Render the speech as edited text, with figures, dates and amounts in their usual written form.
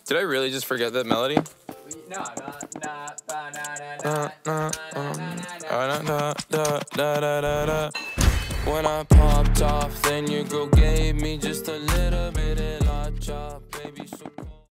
Did I really just forget that melody? No. When I popped off, then your girl gave me just a